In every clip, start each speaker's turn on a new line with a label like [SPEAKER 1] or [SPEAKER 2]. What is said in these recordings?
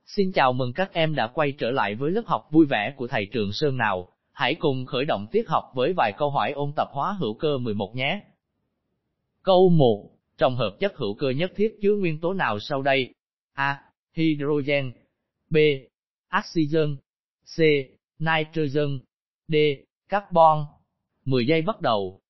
[SPEAKER 1] Xin chào mừng các em đã quay trở lại với lớp học vui vẻ của thầy Trường Sơn nào. Hãy cùng khởi động tiết học với vài câu hỏi ôn tập hóa hữu cơ 11 nhé. Câu 1. Trong hợp chất hữu cơ nhất thiết chứa nguyên tố nào sau đây? A. Hydrogen. B. Oxygen. C. Nitrogen. D. Carbon. 10 giây bắt đầu.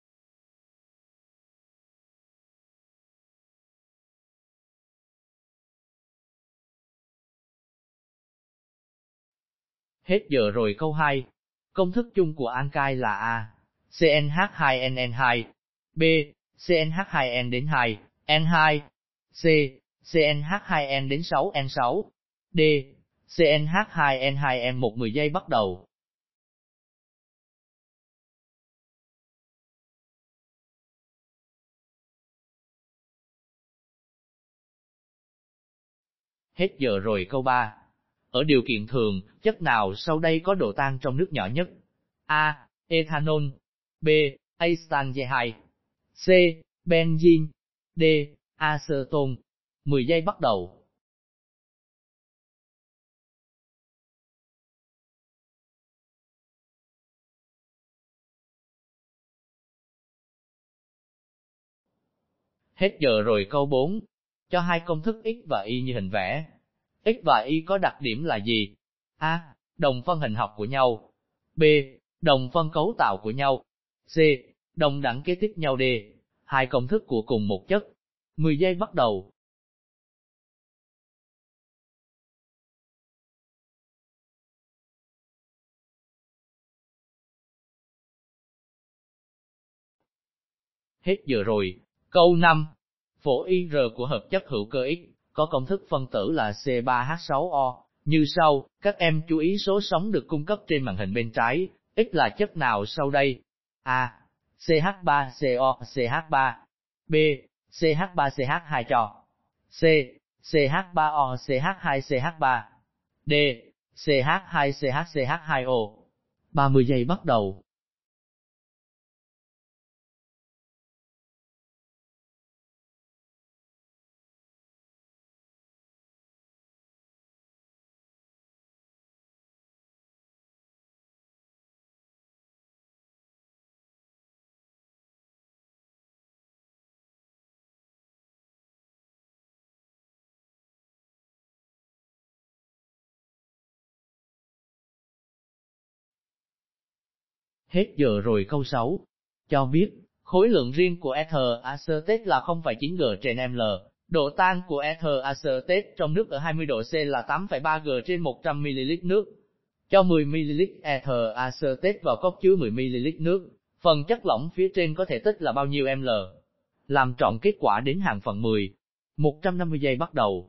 [SPEAKER 1] Hết giờ rồi. Câu 2. Công thức chung của alkyl là A. CnH2n2. B. CnH2n đến 2, N2. C. CnH2n đến 6, N6. D. CnH2n2n1. 10 giây bắt đầu. Hết giờ rồi. Câu 3. Ở điều kiện thường, chất nào sau đây có độ tan trong nước nhỏ nhất? A. Ethanol. B. Acetaldehyde. C. Benzene. D. Acetone. 10 giây bắt đầu. Hết giờ rồi. Câu 4. Cho hai công thức X và Y như hình vẽ. X và Y có đặc điểm là gì? A. Đồng phân hình học của nhau. B. Đồng phân cấu tạo của nhau. C. Đồng đẳng kế tiếp nhau. D. Hai công thức của cùng một chất. 10 giây bắt đầu. Hết giờ rồi. Câu 5. Phổ Ir của hợp chất hữu cơ X có công thức phân tử là C3H6O. Như sau, các em chú ý số sóng được cung cấp trên màn hình bên trái. X là chất nào sau đây? A. CH3CO CH3. B. CH3CH2 cho. C. CH3O CH2 CH3. D. CH2CH CH2O. 30 giây bắt đầu. Hết giờ rồi. Câu 6. Cho biết, khối lượng riêng của ether acetate là 0,9 g/ml, độ tan của ether acetate trong nước ở 20 độ C là 8,3 g/100 ml nước. Cho 10 ml ether acetate vào cốc chứa 10 ml nước, phần chất lỏng phía trên có thể tích là bao nhiêu ml? Làm trọn kết quả đến hàng phần 10. 150 giây bắt đầu.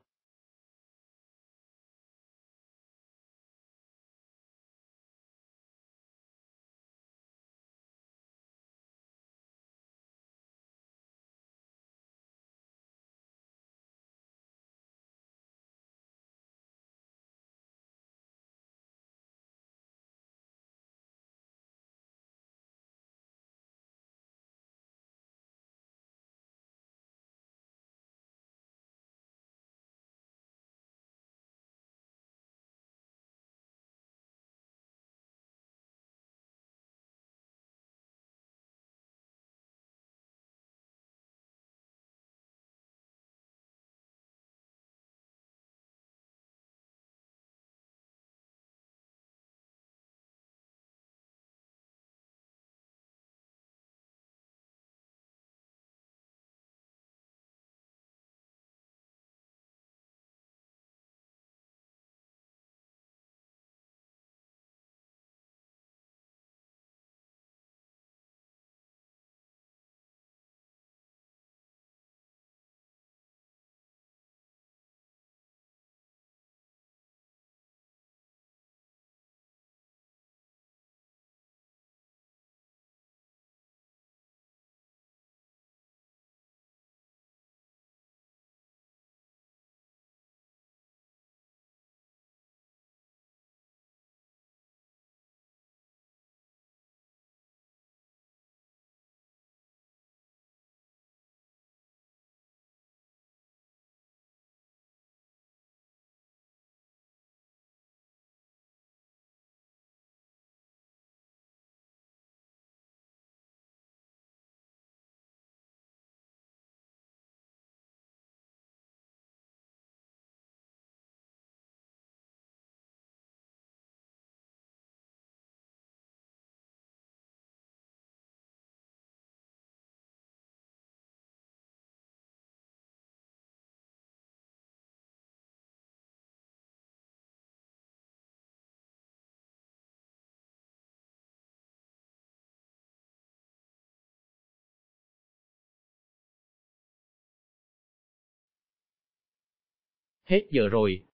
[SPEAKER 1] Hết giờ rồi,